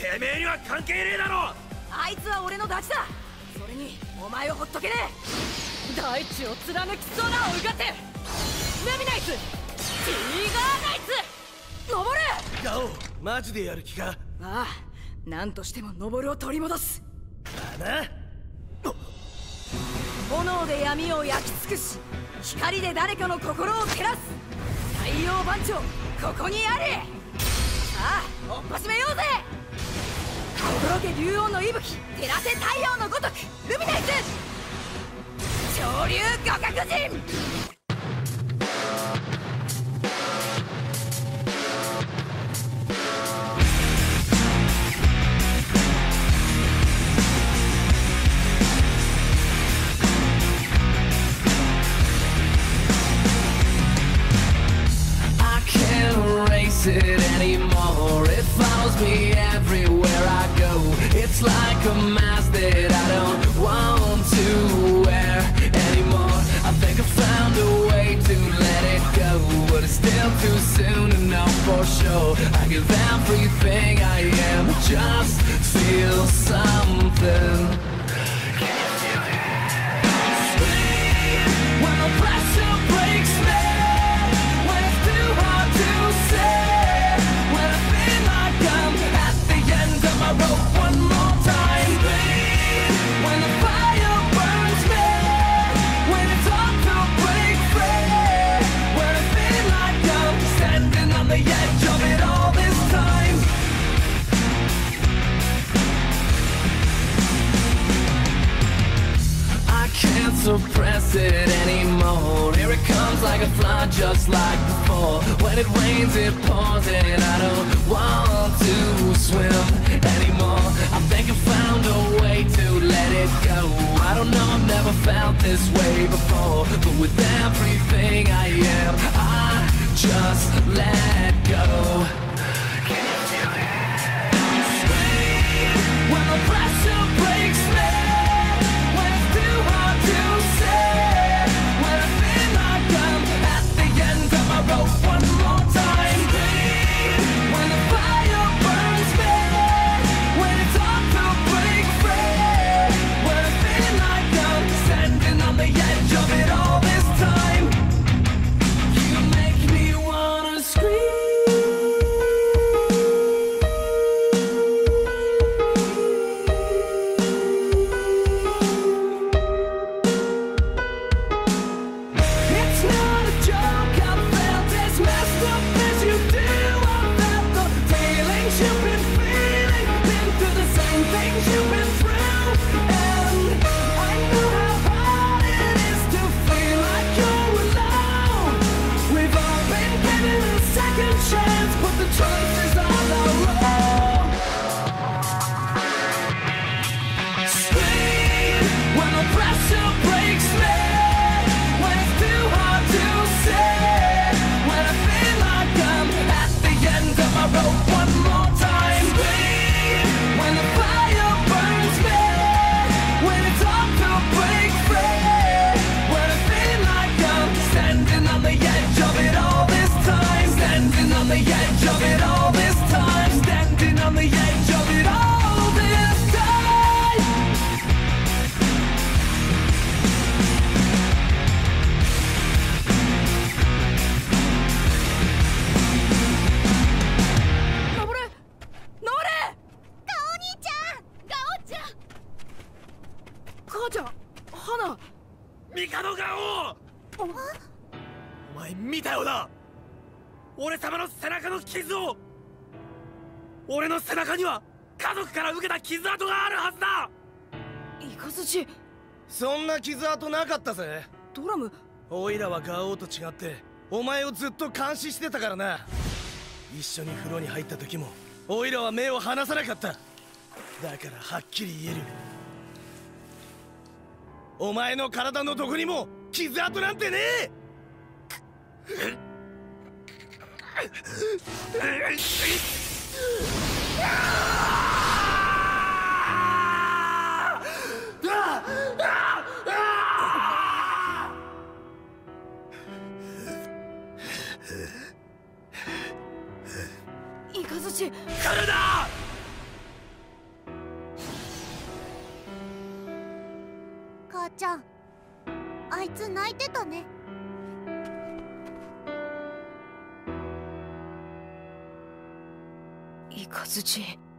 てめえには関係ねえだろ。 あいつは俺のダチだ。それにお前をほっとけねえ。大地を貫き空をうがってルミナイツ、ティーガーナイツ、登る。 ガオ、マジでやる気か。 ああ、何としても登るを取り戻す。 だな。 炎で闇を焼き尽くし、光で誰かの心を照らす太陽番長、ここにあり。さあ、追っ始めようぜ。驚け竜王の息吹、照らせ太陽のごとくルミナイツ、潮流互角人。 It anymore. It follows me everywhere I go. It's like a mask that I don't want to wear anymore. I think I found a way to let it go, but it's still too soon to know for sure. I give everything I am, just feel something. Can you feel it? Scream when the pressure breaks me, when it's too hard to say. One more time, when the fire burns me, when it's hard to break free, when I feel like I'm standing on the edge of it all this time. I can't suppress it anymore. Here it comes like a flood, just like before. When it rains, it pours, and I don't want to swim anymore. I think I found a way to let it go. I don't know, I've never felt this way before, but with everything I am, I just let go. Can you feel it? Scream when the pressure breaks me, when it's too hard to say, when I feel like I'm at the end of my rope. One more time, when the fire burns me, when it's hard to break free, when I feel like I'm standing on the edge of it all this time. You make me wanna scream. It's not a joke, I felt as messed up as you do. I felt the feelings you've been feeling, been through the same things you've been through, and I know how hard it is to feel like you're alone. We've all been given a second chance, but the choice is all our own. Scream when the pressure breaks me, when it's too hard to say, when I feel like I'm at the end of my rope. One more time, scream when the fire burns me, when it's hard to break free, when I feel like I'm standing on the edge of it all this time, standing on the edge of it all this time, standing on the edge of it all this time. 登れ、登れ。 ガオ兄ちゃん、ガオちゃん。 母ちゃん、花。 帝ガオ、お前見たよな、俺様の背中の傷を。俺の背中には家族から受けた傷跡があるはずだ。 イカズチ、 そんな傷跡なかったぜ。 ドラム。 おいらはガオと違ってお前をずっと監視してたからな。一緒に風呂に入った時もおいらは目を離さなかった。だからはっきり言える、お前の体のどこにも傷跡なんてねえ。 イカズチ。 来るな！ ちゃん、あいつ泣いてたね。 イカズチ。